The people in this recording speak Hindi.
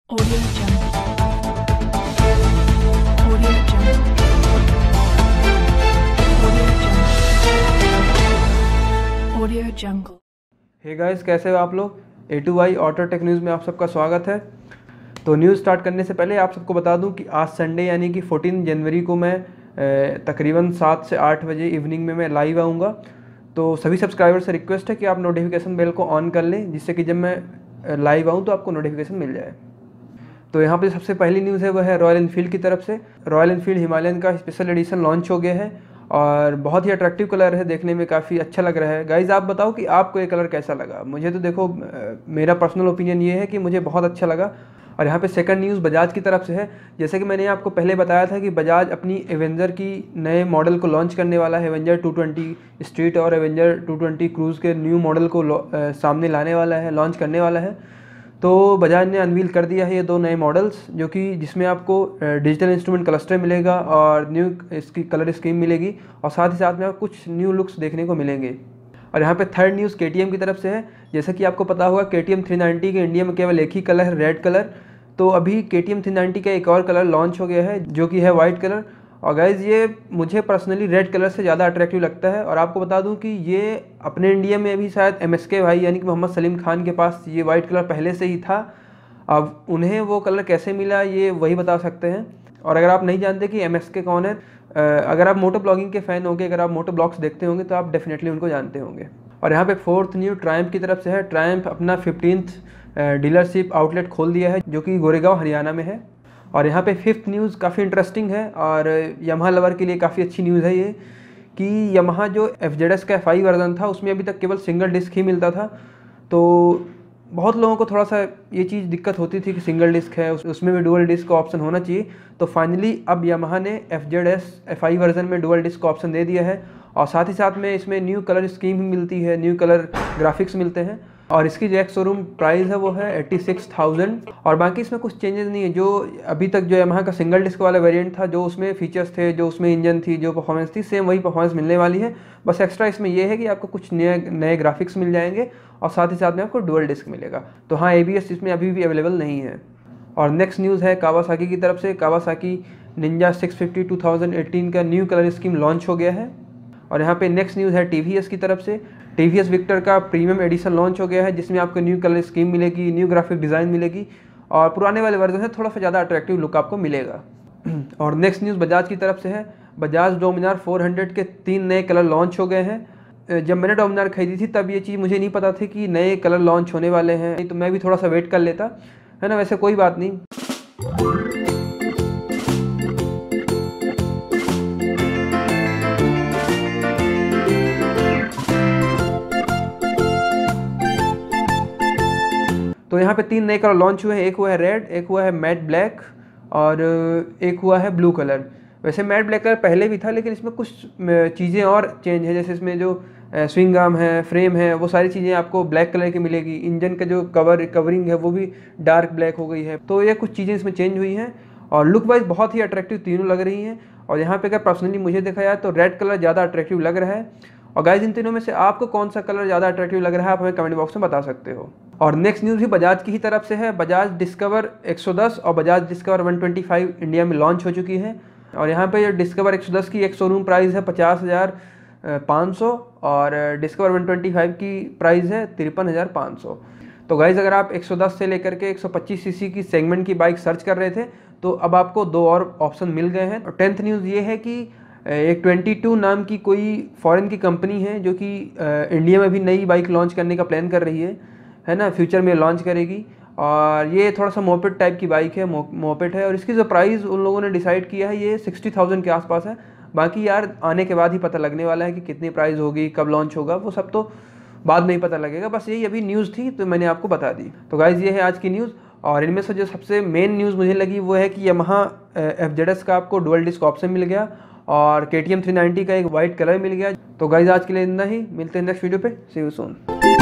Audio Jungle. Audio Jungle. Audio Jungle. Audio Jungle. Hey guys, कैसे हो आप लोग। A2I ऑटो टेक न्यूज़ में आप सबका स्वागत है। तो न्यूज़ स्टार्ट करने से पहले आप सबको बता दूं कि आज संडे यानी कि 14 जनवरी को मैं तकरीबन 7 से 8 बजे इवनिंग में मैं लाइव आऊँगा। तो सभी सब्सक्राइबर से रिक्वेस्ट है कि आप नोटिफिकेशन बेल को ऑन कर लें, जिससे कि जब मैं लाइव आऊँ तो आपको नोटिफिकेशन मिल जाए। तो यहाँ पे सबसे पहली न्यूज़ है वह है रॉयल एनफील्ड की तरफ से। रॉयल एनफील्ड हिमालयन का स्पेशल एडिशन लॉन्च हो गया है और बहुत ही अट्रैक्टिव कलर है, देखने में काफ़ी अच्छा लग रहा है। गाइज़, आप बताओ कि आपको ये कलर कैसा लगा। मुझे तो देखो, मेरा पर्सनल ओपिनियन ये है कि मुझे बहुत अच्छा लगा। और यहाँ पे सेकंड न्यूज़ बजाज की तरफ से है। जैसे कि मैंने आपको पहले बताया था कि बजाज अपनी एवेंजर की नए मॉडल को लॉन्च करने वाला है। एवेंजर 220 स्ट्रीट और एवेंजर 220 क्रूज़ के न्यू मॉडल को सामने लाने वाला है, लॉन्च करने वाला है। तो बजाज ने अनवील कर दिया है ये दो नए मॉडल्स, जो कि जिसमें आपको डिजिटल इंस्ट्रूमेंट क्लस्टर मिलेगा और न्यू इसकी कलर स्कीम मिलेगी और साथ ही साथ में आपको कुछ न्यू लुक्स देखने को मिलेंगे। और यहाँ पे थर्ड न्यूज़ KTM की तरफ से है। जैसा कि आपको पता होगा, KTM 390 के इंडिया में केवल एक ही कलर है, रेड कलर। तो अभी KTM 390 का एक और कलर लॉन्च हो गया है, जो कि है वाइट कलर। और गाइज़, ये मुझे पर्सनली रेड कलर से ज़्यादा अट्रैक्टिव लगता है। और आपको बता दूं कि ये अपने इंडिया में अभी शायद MSK भाई यानी कि मोहम्मद सलीम खान के पास ये वाइट कलर पहले से ही था। अब उन्हें वो कलर कैसे मिला ये वही बता सकते हैं। और अगर आप नहीं जानते कि MSK कौन है, अगर आप मोटो ब्लॉगिंग के फ़ैन होंगे, अगर आप मोटो ब्लॉग्स देखते होंगे तो आप डेफिनेटली उनको जानते होंगे। और यहाँ पे फोर्थ न्यू ट्रायम्फ की तरफ से है। ट्रायम्फ अपना 15th डीलरशिप आउटलेट खोल दिया है, जो कि गोरेगांव हरियाणा में है। और यहाँ पे फिफ्थ न्यूज़ काफ़ी इंटरेस्टिंग है और यमहा लवर के लिए काफ़ी अच्छी न्यूज़ है ये, कि यमहा जो FZS का FI वर्जन था उसमें अभी तक केवल सिंगल डिस्क ही मिलता था। तो बहुत लोगों को थोड़ा सा ये चीज़ दिक्कत होती थी कि सिंगल डिस्क है, उसमें भी डुअल डिस्क का ऑप्शन होना चाहिए। तो फाइनली अब यमहा ने FZS FI वर्जन में डुअल डिस्क का ऑप्शन दे दिया है और साथ ही साथ में इसमें न्यू कलर स्कीम भी मिलती है, न्यू कलर ग्राफिक्स मिलते हैं। और इसकी जो एक्स शोरूम प्राइस है वो है 86,000। और बाकी इसमें कुछ चेंजेस नहीं है। जो अभी तक जो यमाहा का सिंगल डिस्क वाला वेरिएंट था, जो उसमें फीचर्स थे, जो उसमें इंजन थी, जो परफॉर्मेंस थी, सेम वही परफॉर्मेंस मिलने वाली है। बस एक्स्ट्रा इसमें यह है कि आपको कुछ नए ग्राफिक्स मिल जाएंगे और साथ ही साथ में आपको डुअल डिस्क मिलेगा। तो हाँ, ABS इसमें अभी भी अवेलेबल नहीं है। और नेक्स्ट न्यूज़ है कावासाकी की तरफ से। कावासाकी निंजा 650 2018 का न्यू कलर स्कीम लॉन्च हो गया है। और यहाँ पे नेक्स्ट न्यूज़ है TVS की तरफ से। TVS विक्टर का प्रीमियम एडिशन लॉन्च हो गया है, जिसमें आपको न्यू कलर स्कीम मिलेगी, न्यू ग्राफिक डिज़ाइन मिलेगी और पुराने वाले वर्जन से थोड़ा सा ज़्यादा अट्रैक्टिव लुक आपको मिलेगा। और नेक्स्ट न्यूज़ बजाज की तरफ से है। बजाज डोमिनार 400 के 3 नए कलर लॉन्च हो गए हैं। जब मैंने डोमिनार खरीदी थी तब ये चीज़ मुझे नहीं पता थी कि नए कलर लॉन्च होने वाले हैं, तो मैं भी थोड़ा सा वेट कर लेता, है ना। वैसे कोई बात नहीं। तो यहाँ पे 3 नए कलर लॉन्च हुए हैं। एक हुआ है रेड, एक हुआ है मैट ब्लैक और एक हुआ है ब्लू कलर। वैसे मैट ब्लैक कलर पहले भी था, लेकिन इसमें कुछ चीज़ें और चेंज है। जैसे इसमें जो स्विंग आर्म है, फ्रेम है, वो सारी चीज़ें आपको ब्लैक कलर की मिलेगी। इंजन का जो कवरिंग है वो भी डार्क ब्लैक हो गई है। तो ये कुछ चीज़ें इसमें चेंज हुई हैं और लुक वाइज बहुत ही अट्रैक्टिव तीनों लग रही हैं। और यहाँ पे अगर पर्सनली मुझे देखा जाए तो रेड कलर ज़्यादा अट्रैक्टिव लग रहा है। और गाइस, इन तीनों में से आपको कौन सा कलर ज़्यादा अट्रैक्टिव लग रहा है, आप हमें कमेंट बॉक्स में बता सकते हो। और नेक्स्ट न्यूज़ भी बजाज की ही तरफ से है। बजाज डिस्कवर 110 और बजाज डिस्कवर 125 इंडिया में लॉन्च हो चुकी है। और यहाँ पे डिस्कवर 110 की एक शोरूम प्राइस है 50,500 और डिस्कवर 125 की प्राइस है 53,500। तो गाइज, अगर आप 110 से लेकर के 125 सीसी की सेगमेंट की बाइक सर्च कर रहे थे तो अब आपको 2 और ऑप्शन मिल गए हैं। और 10th न्यूज़ ये है कि एक 22 नाम की कोई फॉरेन की कंपनी है, जो कि इंडिया में भी नई बाइक लॉन्च करने का प्लान कर रही है ना। फ्यूचर में लॉन्च करेगी और ये थोड़ा सा मोपेड टाइप की बाइक है, मोपेड है। और इसकी जो प्राइस उन लोगों ने डिसाइड किया है ये 60,000 के आसपास है। बाकी यार आने के बाद ही पता लगने वाला है कि कितनी प्राइस होगी, कब लॉन्च होगा, वो सब तो बाद में ही पता लगेगा। बस यही अभी न्यूज़ थी तो मैंने आपको बता दी। तो गाइज़, ये है आज की न्यूज़। और इनमें से जो सबसे मेन न्यूज़ मुझे लगी वो है कि यमाहा FZS का आपको डुअल डिस्क ऑप्शन मिल गया और KTM 390 का एक वाइट कलर मिल गया। तो गाइज, आज के लिए इतना ही। मिलते हैं नेक्स्ट वीडियो पे। See you soon.